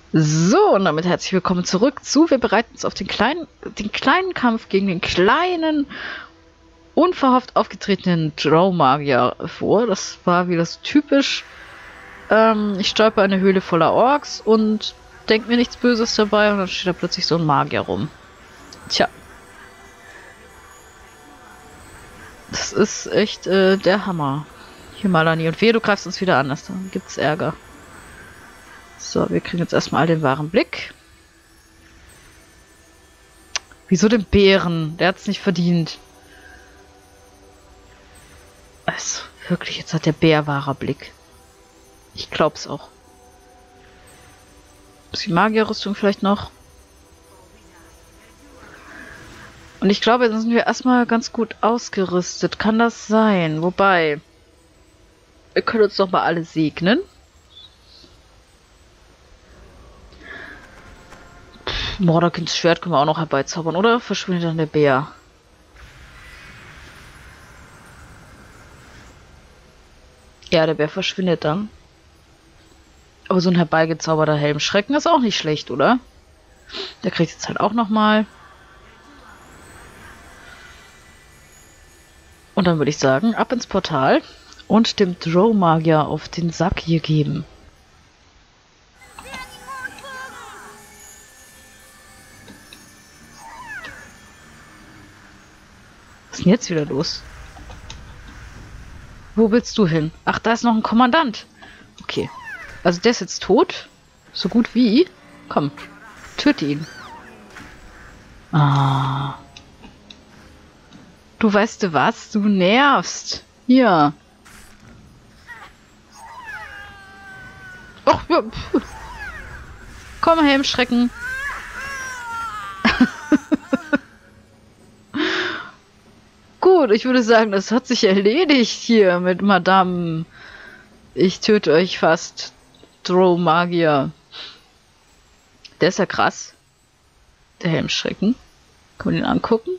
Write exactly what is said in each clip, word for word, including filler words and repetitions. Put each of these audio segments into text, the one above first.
So, und damit herzlich willkommen zurück zu. Wir bereiten uns auf den kleinen, den kleinen Kampf gegen den kleinen, unverhofft aufgetretenen Drow-Magier vor. Das war wieder so typisch. Ähm, ich stolper in eine Höhle voller Orks und denke mir nichts Böses dabei und dann steht da plötzlich so ein Magier rum. Tja. Das ist echt äh, der Hammer. Hier Malani. Und wehe, du greifst uns wieder an. Das, dann gibt's Ärger. So, wir kriegen jetzt erstmal all den wahren Blick. Wieso den Bären? Der hat's nicht verdient. Also, wirklich, jetzt hat der Bär wahrer Blick. Ich glaub's auch. Ist die Magierrüstung vielleicht noch? Und ich glaube, jetzt sind wir erstmal ganz gut ausgerüstet. Kann das sein? Wobei, wir können uns doch mal alle segnen. Mordekins Schwert können wir auch noch herbeizaubern, oder? Verschwindet dann der Bär. Ja, der Bär verschwindet dann. Aber so ein herbeigezauberter Helmschrecken ist auch nicht schlecht, oder? Der kriegt jetzt halt auch nochmal. Und dann würde ich sagen, ab ins Portal und dem Drow-Magier auf den Sack hier geben. Was ist denn jetzt wieder los? Wo willst du hin? Ach, da ist noch ein Kommandant. Okay. Also der ist jetzt tot. So gut wie. Komm. Töte ihn. Ah. Du weißt du was? Du nervst. Hier. Och, ja. Komm, Helmschrecken. Gut, ich würde sagen, das hat sich erledigt hier mit Madame. Ich töte euch fast. Drow-Magier. Der ist ja krass. Der Helmschrecken. Kann man den angucken?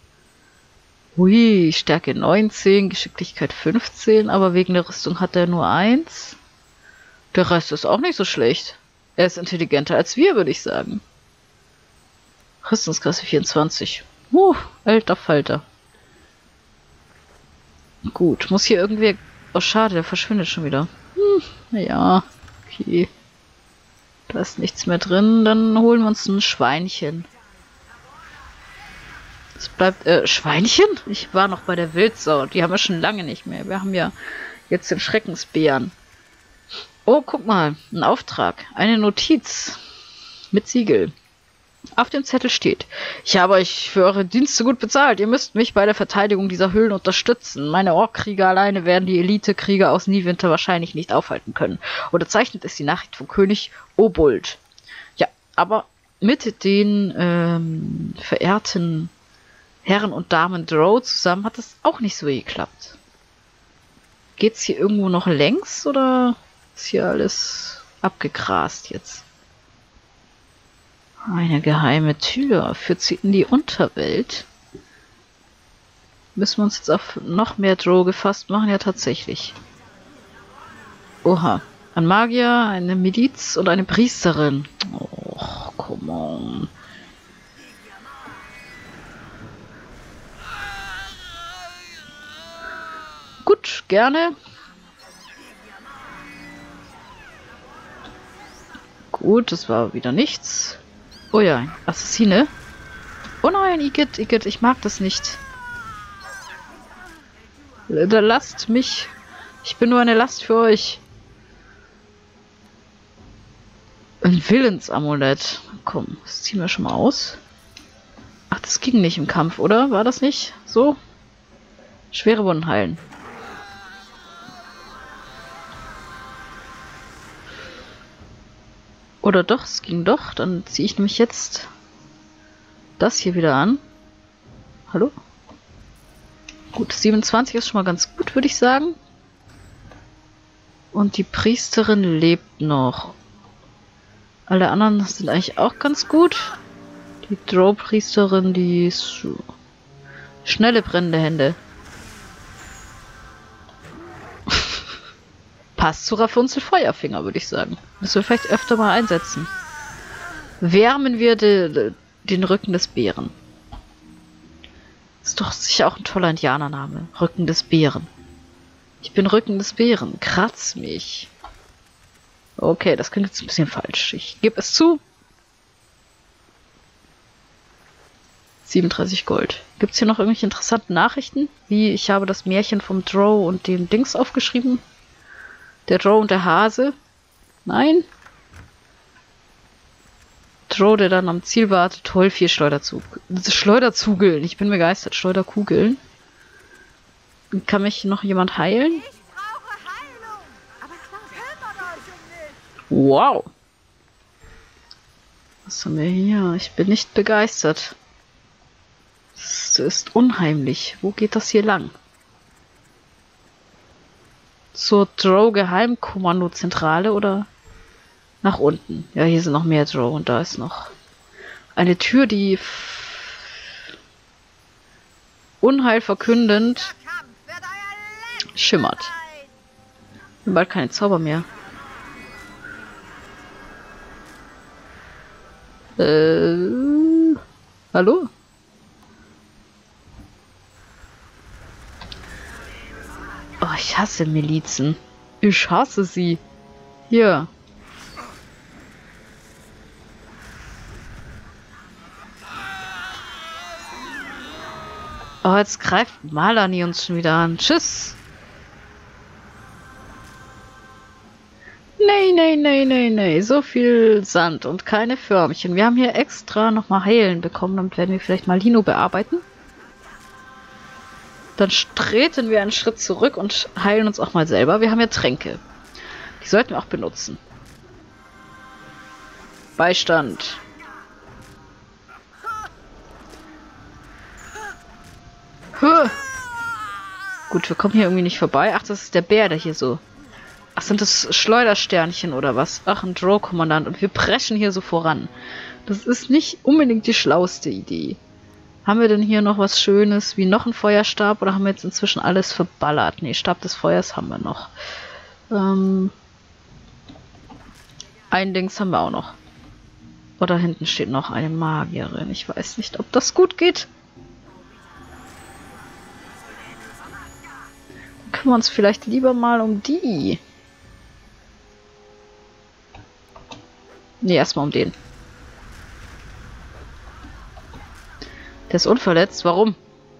Hui, Stärke neunzehn, Geschicklichkeit fünfzehn, aber wegen der Rüstung hat er nur eins. Der Rest ist auch nicht so schlecht. Er ist intelligenter als wir, würde ich sagen. Rüstungsklasse vierundzwanzig. Uh, alter Falter. Gut, muss hier irgendwie... Oh, schade, der verschwindet schon wieder. Hm, naja, okay. Da ist nichts mehr drin, dann holen wir uns ein Schweinchen. Es bleibt... Äh, Schweinchen? Ich war noch bei der Wildsau. Die haben wir schon lange nicht mehr. Wir haben ja jetzt den Schreckensbären. Oh, guck mal. Ein Auftrag. Eine Notiz. Mit Siegel. Auf dem Zettel steht: Ich habe euch für eure Dienste gut bezahlt. Ihr müsst mich bei der Verteidigung dieser Höhlen unterstützen. Meine Orkkrieger alleine werden die Elite-Krieger aus Niewinter wahrscheinlich nicht aufhalten können. Unterzeichnet ist die Nachricht vom König Obuld. Ja, aber mit den ähm, verehrten Herren und Damen Drow zusammen hat das auch nicht so geklappt. Geht's hier irgendwo noch längs oder ist hier alles abgegrast jetzt? Eine geheime Tür führt sie in die Unterwelt. Müssen wir uns jetzt auf noch mehr Drow gefasst machen? Ja, tatsächlich. Oha. Ein Magier, eine Miliz und eine Priesterin. Och, come on. Gut, gerne. Gut, das war wieder nichts. Oh ja, Assassine. Oh nein, Igitt, Igitt, ich mag das nicht. Da lasst mich. Ich bin nur eine Last für euch. Ein Willensamulett. Komm, das ziehen wir schon mal aus. Ach, das ging nicht im Kampf, oder? War das nicht so? Schwere Wunden heilen. Oder doch, es ging doch. Dann ziehe ich nämlich jetzt das hier wieder an. Hallo? Gut, siebenundzwanzig ist schon mal ganz gut, würde ich sagen. Und die Priesterin lebt noch. Alle anderen sind eigentlich auch ganz gut. Die Drow-Priesterin, die ist schnelle brennende Hände. Passt zu Rapunzel Feuerfinger, würde ich sagen. Müssen wir vielleicht öfter mal einsetzen. Wärmen wir de, den Rücken des Bären. Ist doch sicher auch ein toller Indianername. Rücken des Bären. Ich bin Rücken des Bären. Kratz mich. Okay, das klingt jetzt ein bisschen falsch. Ich gebe es zu. siebenunddreißig Gold. Gibt es hier noch irgendwelche interessanten Nachrichten? Wie, ich habe das Märchen vom Drow und dem Dings aufgeschrieben. Der Drow und der Hase. Nein? Drow, der dann am Ziel wartet. Toll, vier Schleuderzug. Schleuderzugeln. Ich bin begeistert. Schleuderkugeln. Kann mich noch jemand heilen? Ich brauche Heilung, aber kümmert euch um mich. Wow. Was haben wir hier? Ich bin nicht begeistert. Es ist unheimlich. Wo geht das hier lang? Zur Drow-Geheimkommandozentrale oder nach unten? Ja, hier sind noch mehr Drow und da ist noch eine Tür, die Unheil verkündend schimmert. Ich habe bald keine Zauber mehr. Äh, hallo? Oh, ich hasse Milizen. Ich hasse sie. Hier. Oh, jetzt greift Malani uns schon wieder an. Tschüss. Nee, nee, nee, nee, nee. So viel Sand und keine Förmchen. Wir haben hier extra nochmal Heilen bekommen. Damit werden wir vielleicht mal Lino bearbeiten. Dann treten wir einen Schritt zurück und heilen uns auch mal selber. Wir haben ja Tränke. Die sollten wir auch benutzen. Beistand. Huh. Gut, wir kommen hier irgendwie nicht vorbei. Ach, das ist der Bär, der hier so... Ach, sind das Schleudersternchen oder was? Ach, ein Drow-Kommandant. Und wir preschen hier so voran. Das ist nicht unbedingt die schlauste Idee. Haben wir denn hier noch was Schönes, wie noch ein Feuerstab? Oder haben wir jetzt inzwischen alles verballert? Ne, Stab des Feuers haben wir noch. Ähm... Ein Dings haben wir auch noch. Oder hinten steht noch eine Magierin. Ich weiß nicht, ob das gut geht. Dann kümmern wir uns vielleicht lieber mal um die. Ne, erstmal um den. Der ist unverletzt. Warum?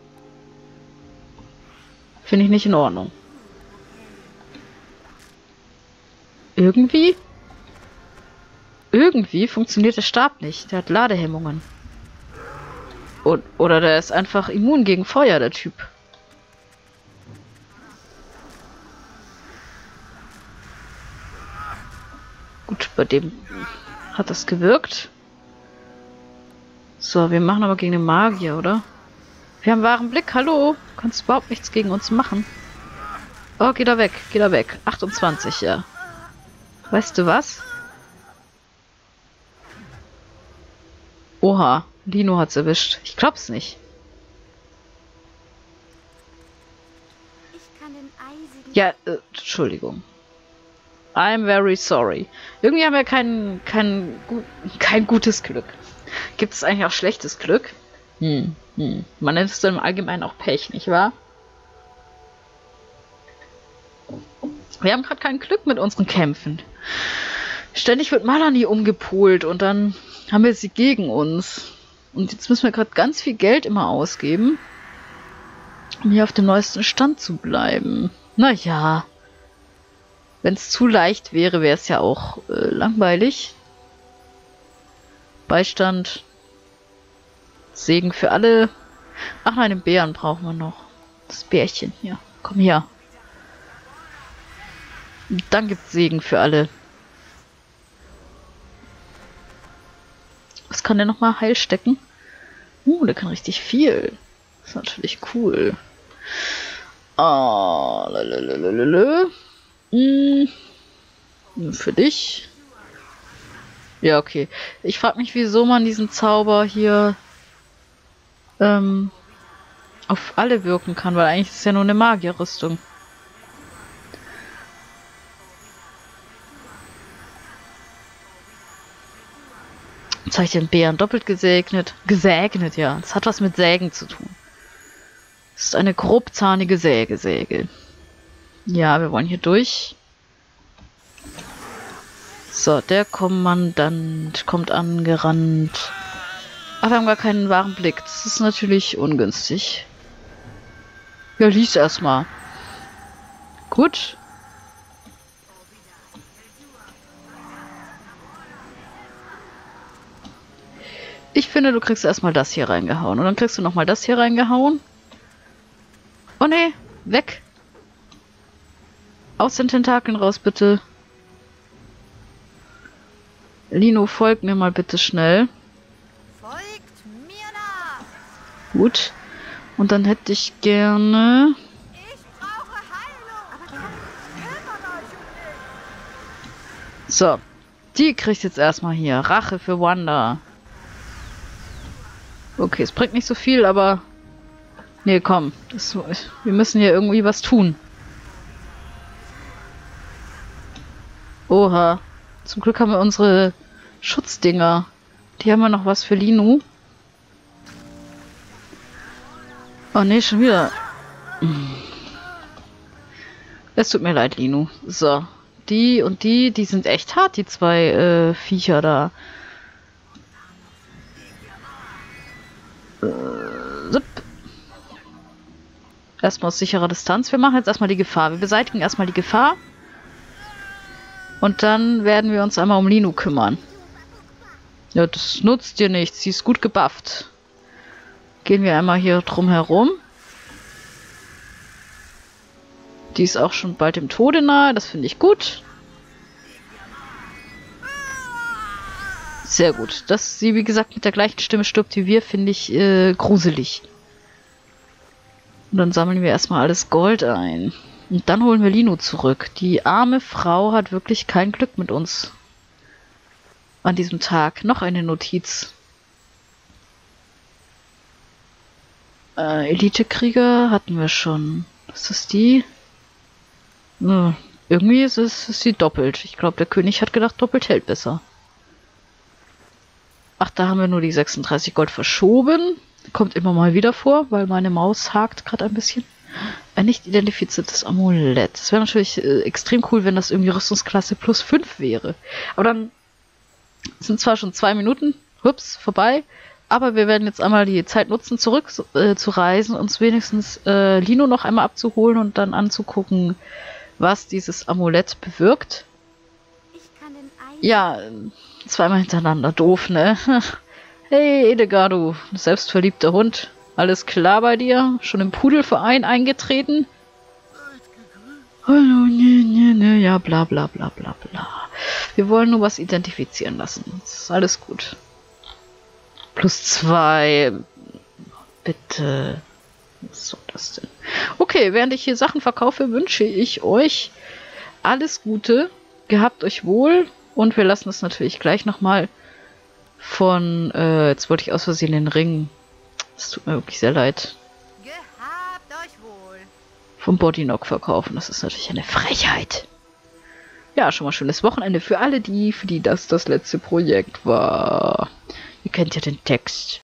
Finde ich nicht in Ordnung. Irgendwie? Irgendwie funktioniert der Stab nicht. Der hat Ladehemmungen. Und, oder der ist einfach immun gegen Feuer, der Typ. Gut, bei dem hat das gewirkt. So, wir machen aber gegen den Magier, oder? Wir haben wahren Blick, hallo? Du kannst überhaupt nichts gegen uns machen. Oh, geh da weg, geh da weg. achtundzwanzig, ja. Weißt du was? Oha, Lino hat's erwischt. Ich glaub's nicht. Ich kann den eisigen Ja, äh, Entschuldigung. I'm very sorry. Irgendwie haben wir kein, kein, gu kein gutes Glück. Gibt es eigentlich auch schlechtes Glück? Hm, hm. Man nennt es dann im Allgemeinen auch Pech, nicht wahr? Wir haben gerade kein Glück mit unseren Kämpfen. Ständig wird Malani umgepolt und dann haben wir sie gegen uns. Und jetzt müssen wir gerade ganz viel Geld immer ausgeben, um hier auf dem neuesten Stand zu bleiben. Naja. Wenn es zu leicht wäre, wäre es ja auch äh, langweilig. Beistand. Segen für alle. Ach nein, den Bären brauchen wir noch. Das Bärchen hier. Komm her. Und dann gibt es Segen für alle. Was kann der nochmal heil stecken? Uh, der kann richtig viel. Das ist natürlich cool. Ah, lalalala. Hm. Für dich. Ja, okay. Ich frage mich, wieso man diesen Zauber hier ähm, auf alle wirken kann, weil eigentlich ist es ja nur eine Magierrüstung. Jetzt habe ich den Bären doppelt gesegnet. Gesegnet, ja. Das hat was mit Sägen zu tun. Das ist eine grobzahnige Sägesäge. Ja, wir wollen hier durch. So, der Kommandant kommt angerannt. Ach, wir haben gar keinen wahren Blick. Das ist natürlich ungünstig. Ja, lies erstmal. Gut. Ich finde, du kriegst erstmal das hier reingehauen. Und dann kriegst du nochmal das hier reingehauen. Oh ne, weg. Aus den Tentakeln raus, bitte. Lino, folg mir mal bitte schnell. Folgt mir nach. Gut. Und dann hätte ich gerne... Ich brauche Heilung. Aber kümmert euch um mich. So. Die kriegt jetzt erstmal hier. Rache für Wanda. Okay, es bringt nicht so viel, aber... Nee, komm. Das, wir müssen hier irgendwie was tun. Oha. Zum Glück haben wir unsere Schutzdinger. Die haben wir noch was für Lino. Oh nee, schon wieder. Es tut mir leid, Lino. So. Die und die, die sind echt hart, die zwei äh, Viecher da. Äh, zip. Erstmal aus sicherer Distanz. Wir machen jetzt erstmal die Gefahr. Wir beseitigen erstmal die Gefahr. Und dann werden wir uns einmal um Lino kümmern. Ja, das nutzt dir nichts. Sie ist gut gebufft. Gehen wir einmal hier drum herum. Die ist auch schon bald dem Tode nahe. Das finde ich gut. Sehr gut. Dass sie, wie gesagt, mit der gleichen Stimme stirbt wie wir, finde ich äh, gruselig. Und dann sammeln wir erstmal alles Gold ein. Und dann holen wir Lino zurück. Die arme Frau hat wirklich kein Glück mit uns. An diesem Tag. Noch eine Notiz. Äh, Elitekrieger hatten wir schon. Was ist die? Hm, irgendwie ist es ist sie doppelt. Ich glaube, der König hat gedacht, doppelt hält besser. Ach, da haben wir nur die sechsunddreißig Gold verschoben. Kommt immer mal wieder vor, weil meine Maus hakt gerade ein bisschen. Ein nicht identifiziertes Amulett. Das wäre natürlich äh, extrem cool, wenn das irgendwie Rüstungsklasse plus fünf wäre. Aber dann sind zwar schon zwei Minuten, hups, vorbei. Aber wir werden jetzt einmal die Zeit nutzen, zurück äh, zu reisen, uns wenigstens äh, Lino noch einmal abzuholen und dann anzugucken, was dieses Amulett bewirkt. Ich kann den Ei. Ja, zweimal hintereinander. Doof, ne? Hey, Edgar, du selbstverliebter Hund. Alles klar bei dir? Schon im Pudelverein eingetreten? Hallo, ne, ne, ne, ja, bla, bla, bla, bla, bla. Wir wollen nur was identifizieren lassen. Das ist alles gut. Plus zwei. Bitte. Was soll das denn? Okay, während ich hier Sachen verkaufe, wünsche ich euch alles Gute. Gehabt euch wohl. Und wir lassen es natürlich gleich nochmal von, äh, jetzt wollte ich aus Versehen den Ring. Es tut mir wirklich sehr leid. Gehabt euch wohl. Vom Bodyknock verkaufen. Das ist natürlich eine Frechheit. Ja, schon mal schönes Wochenende für alle die, für die das das letzte Projekt war. Ihr kennt ja den Text.